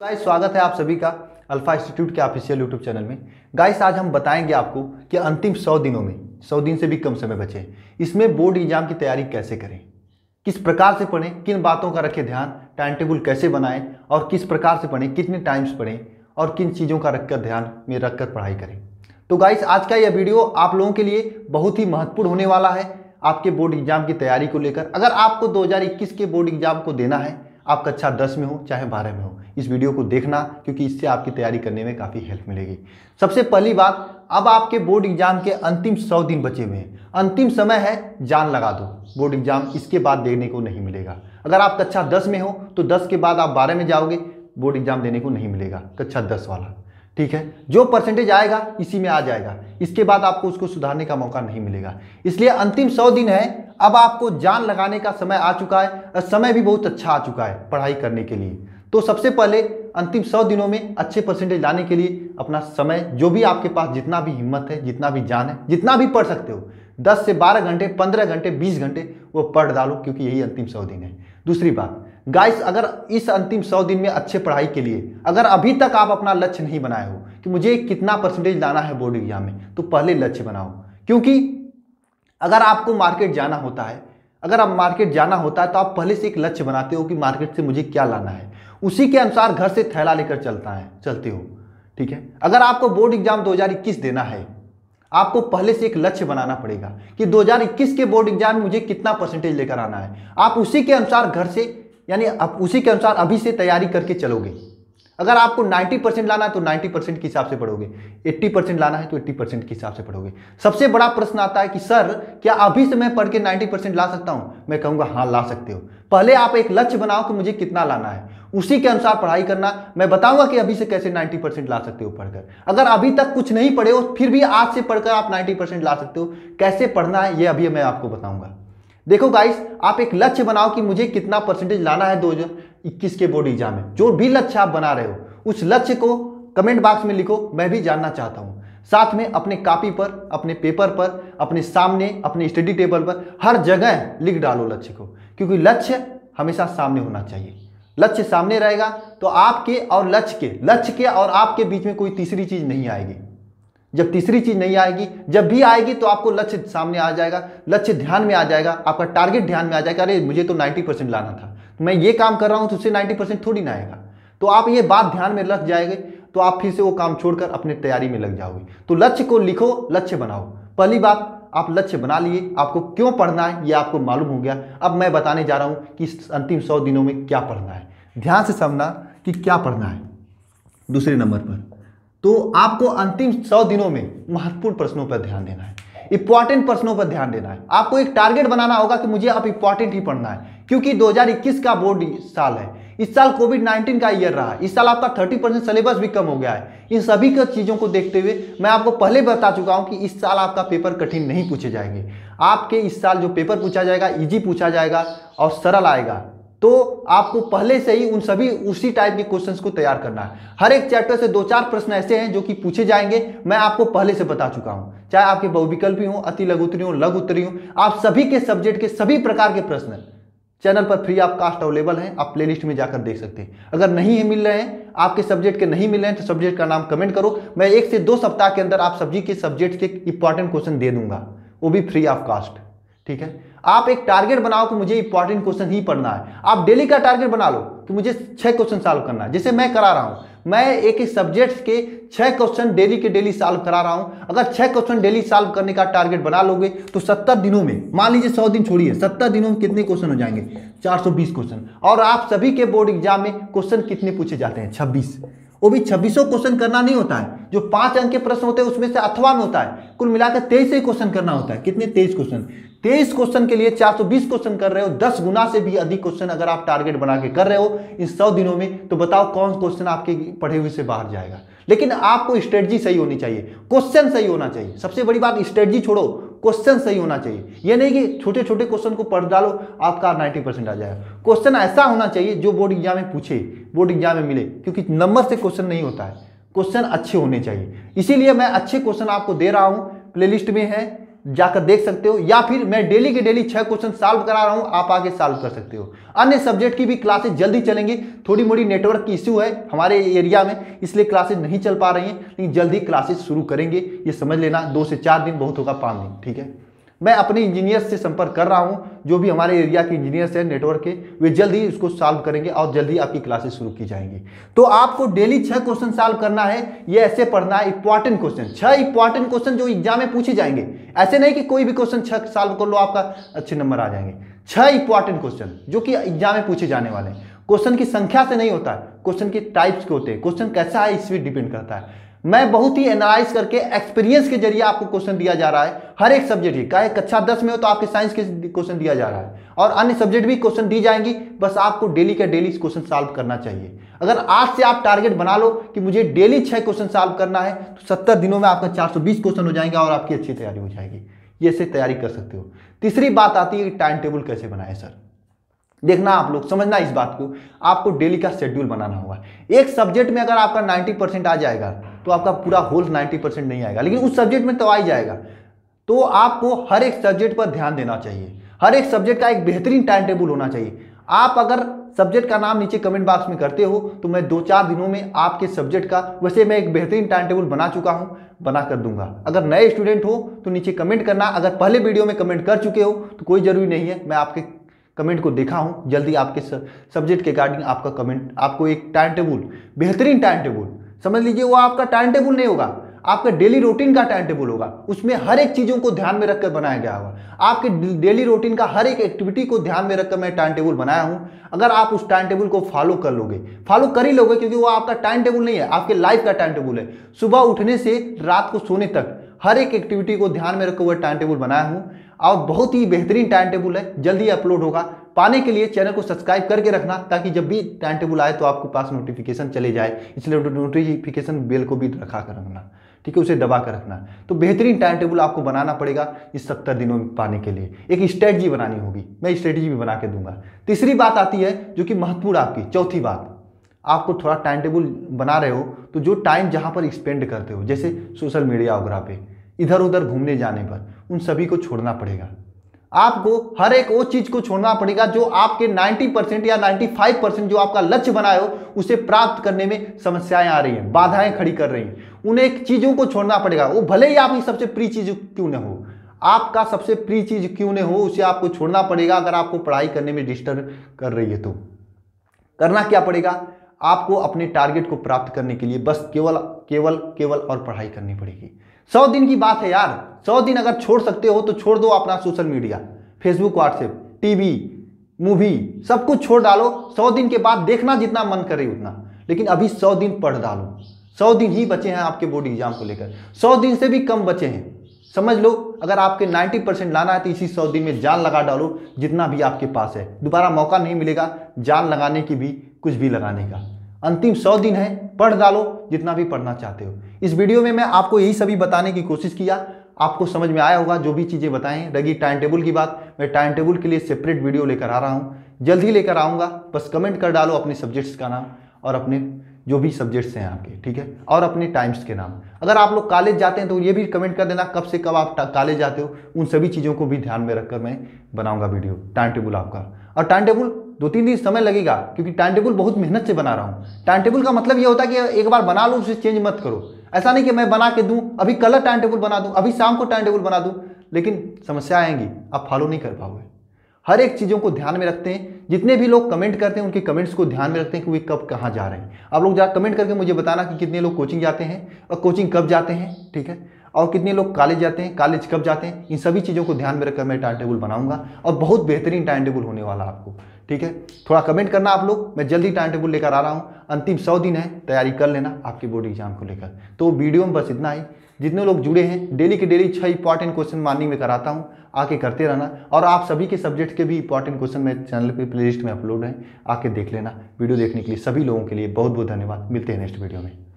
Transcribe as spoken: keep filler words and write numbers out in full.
Guys स्वागत है आप सभी का अल्फा इंस्टीट्यूट के ऑफिशियल यूट्यूब चैनल में। गाइस आज हम बताएंगे आपको कि अंतिम सौ दिनों में सौ दिन से भी कम समय बचे, इसमें बोर्ड एग्जाम की तैयारी कैसे करें, किस प्रकार से पढ़ें, किन बातों का रखें ध्यान, टाइम टेबल कैसे बनाएं और किस प्रकार से पढ़ें, कितने टाइम्स पढ़ें और किन चीज़ों का रखकर ध्यान में रखकर पढ़ाई करें। तो गाइस आज का यह वीडियो आप लोगों के लिए बहुत ही महत्वपूर्ण होने वाला है आपके बोर्ड एग्जाम की तैयारी को लेकर। अगर आपको दो हज़ार इक्कीस के बोर्ड एग्जाम को देना है, आप कक्षा दस में हो चाहे बारह में हो, इस वीडियो को देखना क्योंकि इससे आपकी तैयारी करने में काफ़ी हेल्प मिलेगी। सबसे पहली बात, अब आपके बोर्ड एग्जाम के अंतिम सौ दिन बचे हुए हैं, अंतिम समय है, जान लगा दो। बोर्ड एग्जाम इसके बाद देने को नहीं मिलेगा। अगर आप कक्षा दस में हो तो दस के बाद आप बारह में जाओगे, बोर्ड एग्जाम देने को नहीं मिलेगा कक्षा दस वाला, ठीक है। जो परसेंटेज आएगा इसी में आ जाएगा, इसके बाद आपको उसको सुधारने का मौका नहीं मिलेगा। इसलिए अंतिम सौ दिन है, अब आपको जान लगाने का समय आ चुका है और समय भी बहुत अच्छा आ चुका है पढ़ाई करने के लिए। तो सबसे पहले अंतिम सौ दिनों में अच्छे परसेंटेज लाने के लिए अपना समय, जो भी आपके पास जितना भी हिम्मत है, जितना भी जान है, जितना भी पढ़ सकते हो, दस से बारह घंटे, पंद्रह घंटे, बीस घंटे वो पढ़ डालो क्योंकि यही अंतिम सौ दिन है। दूसरी बात गाइस, अगर इस अंतिम सौ दिन में अच्छे पढ़ाई के लिए अगर अभी तक आप अपना लक्ष्य नहीं बनाए हो कि मुझे कितना परसेंटेज लाना है बोर्ड एग्जाम में, तो पहले लक्ष्य बनाओ। क्योंकि अगर आपको मार्केट जाना होता है अगर आप मार्केट जाना होता है तो आप पहले से एक लक्ष्य बनाते हो कि मार्केट से मुझे क्या लाना है, उसी के अनुसार घर से थैला लेकर चलता है चलते हो, ठीक है। अगर आपको बोर्ड एग्जाम दो हज़ार इक्कीस देना है, आपको पहले से एक लक्ष्य बनाना पड़ेगा कि दो हज़ार इक्कीस के बोर्ड एग्जाम में मुझे कितना परसेंटेज लेकर आना है। आप उसी के अनुसार घर से, यानी आप उसी के अनुसार अभी से तैयारी करके चलोगे। अगर आपको नब्बे परसेंट लाना है तो नब्बे परसेंट के हिसाब से पढ़ोगे, अस्सी परसेंट लाना है तो अस्सी परसेंट के हिसाब से पढ़ोगे। सबसे बड़ा प्रश्न आता है कि सर क्या अभी से मैं पढ़ के नब्बे परसेंट ला सकता हूं? मैं कहूंगा हाँ, ला सकते हो। पहले आप एक लक्ष्य बनाओ कि मुझे कितना लाना है, उसी के अनुसार पढ़ाई करना। मैं बताऊंगा कि अभी से कैसे नब्बे परसेंट ला सकते हो पढ़कर। अगर अभी तक कुछ नहीं पढ़े हो फिर भी आज से पढ़कर आप नब्बे परसेंट ला सकते हो। कैसे पढ़ना है ये अभी मैं आपको बताऊंगा। देखो गाइस, आप एक लक्ष्य बनाओ कि मुझे कितना परसेंटेज लाना है दो हज़ार इक्कीस के बोर्ड एग्जाम में। जो भी लक्ष्य आप बना रहे हो उस लक्ष्य को कमेंट बॉक्स में लिखो, मैं भी जानना चाहता हूं। साथ में अपने कॉपी पर, अपने पेपर पर, अपने सामने, अपने स्टडी टेबल पर, हर जगह लिख डालो लक्ष्य को, क्योंकि लक्ष्य हमेशा सामने होना चाहिए। लक्ष्य सामने रहेगा तो आपके और लक्ष्य के लक्ष्य के और आपके बीच में कोई तीसरी चीज नहीं आएगी। जब तीसरी चीज नहीं आएगी, जब भी आएगी तो आपको लक्ष्य सामने आ जाएगा, लक्ष्य ध्यान में आ जाएगा, आपका टारगेट ध्यान में आ जाएगा। अरे मुझे तो नब्बे परसेंट लाना था, तो मैं ये काम कर रहा हूं तो उससे नब्बे परसेंट थोड़ी ना आएगा। तो आप ये बात ध्यान में रख जाएंगे तो आप फिर से वो काम छोड़कर अपने तैयारी में लग जाओगे। तो लक्ष्य को लिखो, लक्ष्य बनाओ। पहली बात, आप लक्ष्य बना लिए, आपको क्यों पढ़ना है ये आपको मालूम हो गया। अब मैं बताने जा रहा हूं कि इस अंतिम सौ दिनों में क्या पढ़ना है। ध्यान से समझना कि क्या पढ़ना है। दूसरे नंबर पर, तो आपको अंतिम सौ दिनों में महत्वपूर्ण प्रश्नों पर ध्यान देना है, इंपॉर्टेंट प्रश्नों पर ध्यान देना है। आपको एक टारगेट बनाना होगा कि मुझे अब इंपॉर्टेंट ही पढ़ना है, क्योंकि दो हज़ार इक्कीस का बोर्ड साल है। इस साल कोविड नाइन्टीन का ईयर रहा, इस साल आपका तीस परसेंट सिलेबस भी कम हो गया है। इन सभी का चीजों को देखते हुए मैं आपको पहले बता चुका हूं कि इस साल आपका पेपर कठिन नहीं पूछे जाएंगे। आपके इस साल जो पेपर पूछा जाएगा इजी पूछा जाएगा और सरल आएगा। तो आपको पहले से ही उन सभी उसी टाइप के क्वेश्चंस को तैयार करना है। हर एक चैप्टर से दो चार प्रश्न ऐसे हैं जो कि पूछे जाएंगे, मैं आपको पहले से बता चुका हूं। चाहे आपके बहुविकल्पी हो, अति लघु उत्तरी हो, लघु उत्तरी हो, आप सभी के सब्जेक्ट के सभी प्रकार के प्रश्न चैनल पर फ्री ऑफ कास्ट अवेलेबल हैं। आप प्लेलिस्ट में जाकर देख सकते हैं। अगर नहीं मिल रहे हैं, आपके सब्जेक्ट के नहीं मिल रहे हैं, तो सब्जेक्ट का नाम कमेंट करो। मैं एक से दो सप्ताह के अंदर आप सभी के सब्जेक्ट के इंपॉर्टेंट क्वेश्चन दे दूंगा, वो भी फ्री ऑफ कास्ट, ठीक है। आप एक टारगेट बनाओ कि मुझे इंपॉर्टेंट क्वेश्चन ही पढ़ना है। आप डेली का टारगेट बना लो कि मुझे छह क्वेश्चन सॉल्व करना है, जैसे मैं करा रहा हूं। मैं एक एक सब्जेक्ट के छह क्वेश्चन डेली के डेली सॉल्व करा रहा हूं। अगर छह क्वेश्चन डेली सॉल्व करने का टारगेट बना लोगे तो सत्तर दिनों में, मान लीजिए सौ दिन छोड़िए, सत्तर दिनों में कितने क्वेश्चन हो जाएंगे? चार सौ बीस क्वेश्चन। और आप सभी के बोर्ड एग्जाम में क्वेश्चन कितने पूछे जाते हैं? छब्बीस। वो भी छब्बीसों क्वेश्चन करना नहीं होता है। जो पांच अंक के प्रश्न होते हैं उसमें से अथवा में होता है, कुल मिलाकर तेईस ही क्वेश्चन करना होता है। कितने? तेईस क्वेश्चन। तेईस क्वेश्चन के लिए चार सौ बीस क्वेश्चन कर रहे हो, दस गुना से भी अधिक क्वेश्चन अगर आप टारगेट बना के कर रहे हो इन सौ दिनों में, तो बताओ कौन क्वेश्चन आपके पढ़े हुए से बाहर जाएगा। लेकिन आपको स्ट्रेटजी सही होनी चाहिए, क्वेश्चन सही होना चाहिए। सबसे बड़ी बात, स्ट्रेटजी छोड़ो, क्वेश्चन सही होना चाहिए। ये नहीं कि छोटे छोटे क्वेश्चन को पढ़ डालो आपका नब्बे परसेंट आ जाएगा। क्वेश्चन ऐसा होना चाहिए जो बोर्ड एग्जाम में पूछे, बोर्ड एग्जाम में मिले, क्योंकि नंबर से क्वेश्चन नहीं होता है, क्वेश्चन अच्छे होने चाहिए। इसीलिए मैं अच्छे क्वेश्चन आपको दे रहा हूं। प्लेलिस्ट में है, जाकर देख सकते हो, या फिर मैं डेली के डेली छह क्वेश्चन सॉल्व करा रहा हूं, आप आगे सॉल्व कर सकते हो। अन्य सब्जेक्ट की भी क्लासेस जल्दी चलेंगी। थोड़ी मोड़ी नेटवर्क की इश्यू है हमारे एरिया में, इसलिए क्लासेस नहीं चल पा रही हैं, लेकिन जल्दी क्लासेस शुरू करेंगे, ये समझ लेना। दो से चार दिन बहुत होगा, पाँच दिन, ठीक है। मैं अपने इंजीनियर्स से संपर्क कर रहा हूं, जो भी हमारे एरिया के इंजीनियर्स हैं नेटवर्क के, वे जल्दी इसको सॉल्व करेंगे और जल्दी आपकी क्लासेस शुरू की जाएंगी। तो आपको डेली छह क्वेश्चन सॉल्व करना है, ये ऐसे पढ़ना है इंपॉर्टेंट क्वेश्चन, छह इंपॉर्टेंट क्वेश्चन जो एग्जाम में पूछे जाएंगे। ऐसे नहीं कि कोई भी क्वेश्चन छह सॉल्व कर लो आपका अच्छे नंबर आ जाएंगे। छह इंपॉर्टेंट क्वेश्चन जो कि एग्जाम में पूछे जाने वाले हैं। क्वेश्चन की संख्या से नहीं होता है, क्वेश्चन के टाइप्स के होते हैं, क्वेश्चन कैसा है इस पर डिपेंड करता है। मैं बहुत ही एनालाइज करके एक्सपीरियंस के जरिए आपको क्वेश्चन दिया जा रहा है हर एक सब्जेक्ट की। चाहे कक्षा दस में हो तो आपके साइंस के क्वेश्चन दिया जा रहा है, और अन्य सब्जेक्ट भी क्वेश्चन दी जाएंगी। बस आपको डेली का डेली क्वेश्चन सॉल्व करना चाहिए। अगर आज से आप टारगेट बना लो कि मुझे डेली छह क्वेश्चन सॉल्व करना है, तो सत्तर दिनों में आपका चार सौ बीस क्वेश्चन हो जाएंगे और आपकी अच्छी तैयारी हो जाएगी। ये से तैयारी कर सकते हो। तीसरी बात आती है कि टाइम टेबल कैसे बनाए सर। देखना आप लोग, समझना इस बात को, आपको डेली का शेड्यूल बनाना होगा। एक सब्जेक्ट में अगर आपका नब्बे परसेंट आ जाएगा तो आपका पूरा होल नब्बे परसेंट नहीं आएगा, लेकिन उस सब्जेक्ट में तो आ ही जाएगा। तो आपको हर एक सब्जेक्ट पर ध्यान देना चाहिए। हर एक सब्जेक्ट का एक बेहतरीन टाइम टेबल होना चाहिए। आप अगर सब्जेक्ट का नाम नीचे कमेंट बॉक्स में करते हो तो मैं दो चार दिनों में आपके सब्जेक्ट का, वैसे मैं एक बेहतरीन टाइम टेबल बना चुका हूं, बना कर दूंगा। अगर नए स्टूडेंट हो तो नीचे कमेंट करना। अगर पहले वीडियो में कमेंट कर चुके हो तो कोई जरूरी नहीं है, मैं आपके कमेंट को देखा हूं, जल्दी आपके सब्जेक्ट के गार्डिंग आपका कमेंट, आपको एक टाइम टेबल, बेहतरीन टाइम टेबल समझ लीजिए। वो आपका टाइम टेबल नहीं होगा, आपका डेली रूटीन का टाइम टेबल होगा। उसमें हर एक चीजों को ध्यान में रखकर बनाया गया होगा। आपके डेली रूटीन का हर एक एक्टिविटी को ध्यान में रखकर मैं टाइम टेबल बनाया हूं। अगर आप उस टाइम टेबल को फॉलो कर लोगे, फॉलो कर ही लोगे, क्योंकि वो आपका टाइम टेबल नहीं है, आपके लाइफ का टाइम टेबल है। सुबह उठने से रात को सोने तक हर एक एक्टिविटी को ध्यान में रखकर वह टाइम टेबल बनाया हूं, और बहुत ही बेहतरीन टाइम टेबल है, जल्दी अपलोड होगा। पाने के लिए चैनल को सब्सक्राइब करके रखना, ताकि जब भी टाइम टेबल आए तो आपके पास नोटिफिकेशन चले जाए। इसलिए नोटिफिकेशन बेल को भी रखा कर रखना, ठीक है, उसे दबा कर रखना। तो बेहतरीन टाइम टेबल आपको बनाना पड़ेगा इस सत्तर दिनों में पाने के लिए। एक स्ट्रेटजी बनानी होगी, मैं स्ट्रेटजी भी बना के दूंगा। तीसरी बात आती है जो कि महत्वपूर्ण आपकी, चौथी बात, आपको थोड़ा टाइम टेबल बना रहे हो तो जो टाइम जहां पर स्पेंड करते हो, जैसे सोशल मीडिया वगैरह पे, इधर उधर घूमने जाने पर, उन सभी को छोड़ना पड़ेगा। आपको हर एक वो चीज को छोड़ना पड़ेगा जो आपके नब्बे परसेंट या पचानवे परसेंट जो आपका लक्ष्य बनाए हो उसे प्राप्त करने में समस्याएं आ रही हैं, बाधाएं खड़ी कर रही हैं। उन एक चीजों को छोड़ना पड़ेगा। वो भले ही आपकी सबसे प्रिय चीज क्यों न हो, आपका सबसे प्रिय चीज क्यों न हो, उसे आपको छोड़ना पड़ेगा। अगर आपको पढ़ाई करने में डिस्टर्ब कर रही है तो करना क्या पड़ेगा, आपको अपने टारगेट को प्राप्त करने के लिए बस केवल केवल केवल और पढ़ाई करनी पड़ेगी। सौ दिन की बात है यार, सौ दिन अगर छोड़ सकते हो तो छोड़ दो अपना social media, Facebook, WhatsApp, TV, movie, सब कुछ छोड़ डालो। सौ दिन के बाद देखना जितना मन करे उतना, लेकिन अभी सौ दिन पढ़ डालो। सौ दिन ही बचे हैं आपके बोर्ड एग्जाम को लेकर, सौ दिन से भी कम बचे हैं। समझ लो, अगर आपके नब्बे परसेंट लाना है तो इसी सौ दिन में जान लगा डालो, जितना भी आपके पास है। दोबारा मौका नहीं मिलेगा जान लगाने की भी, कुछ भी लगाने का। अंतिम सौ दिन है, पढ़ डालो जितना भी पढ़ना चाहते हो। इस वीडियो में मैं आपको यही सभी बताने की कोशिश किया, आपको समझ में आया होगा जो भी चीज़ें बताएं। रही टाइम टेबल की बात, मैं टाइम टेबल के लिए सेपरेट वीडियो लेकर आ रहा हूं, जल्द ही लेकर आऊँगा। बस कमेंट कर डालो अपने सब्जेक्ट्स का नाम और अपने जो भी सब्जेक्ट्स हैं आपके, ठीक है, और अपने टाइम्स के नाम। अगर आप लोग कॉलेज जाते हैं तो ये भी कमेंट कर देना कब से कब आप कॉलेज जाते हो। उन सभी चीज़ों को भी ध्यान में रखकर मैं बनाऊंगा वीडियो, टाइम टेबल आपका। और टाइम टेबल दो तीन दिन समय लगेगा, क्योंकि टाइम टेबल बहुत मेहनत से बना रहा हूँ। टाइम टेबल का मतलब ये होता है कि एक बार बना लो, उसे चेंज मत करो। ऐसा नहीं कि मैं बना के दूं, अभी कलर टाइम टेबल बना दूं, अभी शाम को टाइम टेबल बना दूं, लेकिन समस्या आएंगी, आप फॉलो नहीं कर पाओगे। हर एक चीज़ों को ध्यान में रखते हैं। जितने भी लोग कमेंट करते हैं उनके कमेंट्स को ध्यान में रखते हैं कि वे कब कहाँ जा रहे हैं। आप लोग जरा कमेंट करके मुझे बताना कि कितने लोग कोचिंग जाते हैं और कोचिंग कब जाते हैं, ठीक है, और कितने लोग कॉलेज जाते हैं, कॉलेज कब जाते हैं। इन सभी चीज़ों को ध्यान में रखकर मैं टाइम टेबल बनाऊंगा और बहुत बेहतरीन टाइम टेबल होने वाला आपको, ठीक है। थोड़ा कमेंट करना आप लोग, मैं जल्दी टाइम टेबल लेकर आ रहा हूँ। अंतिम सौ दिन है, तैयारी कर लेना आपके बोर्ड एग्जाम को लेकर। तो वीडियो में बस इतना ही। जितने लोग जुड़े हैं, डेली के डेली छह इंपॉर्टेंट क्वेश्चन मॉर्निंग में कराता हूँ, आके करते रहना। और आप सभी के सब्जेक्ट के भी इंपॉर्टेंट क्वेश्चन मेरे चैनल पे प्लेलिस्ट में अपलोड है, आके देख लेना। वीडियो देखने के लिए सभी लोगों के लिए बहुत बहुत धन्यवाद। मिलते हैं नेक्स्ट वीडियो में।